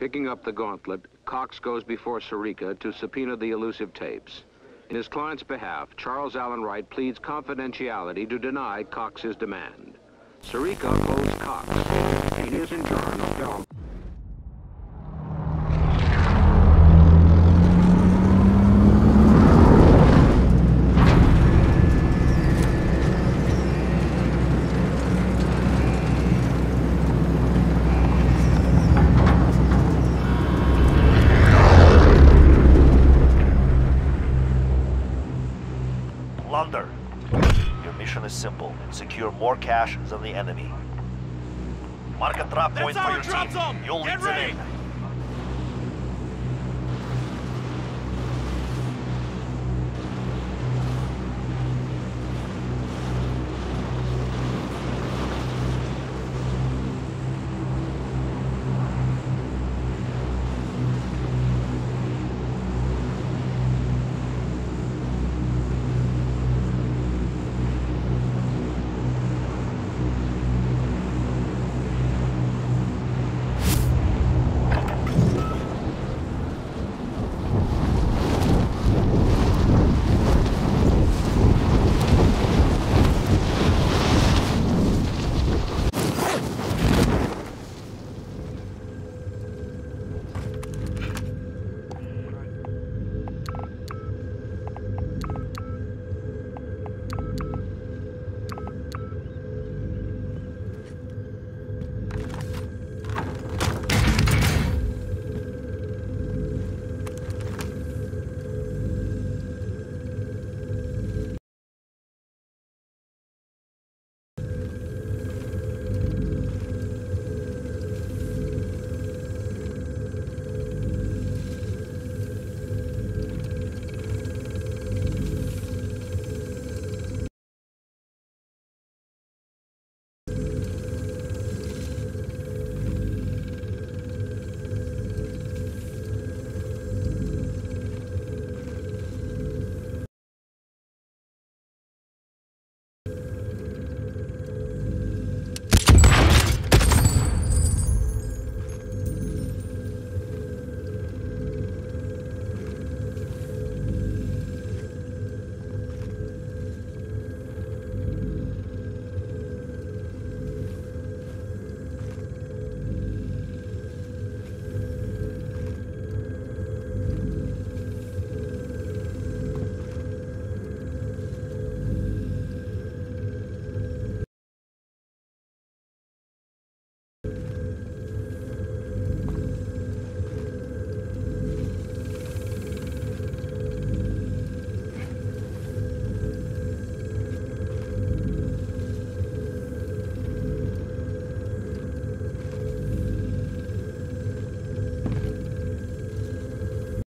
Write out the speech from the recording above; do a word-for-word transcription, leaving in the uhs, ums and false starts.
Picking up the gauntlet, Cox goes before Sirica to subpoena the elusive tapes. In his client's behalf, Charles Allen Wright pleads confidentiality to deny Cox's demand. Sirica pulls Cox. He is in charge of film. Plunder. Your mission is simple. Secure more cash than the enemy. Mark a drop point for your team. You'll lead them in.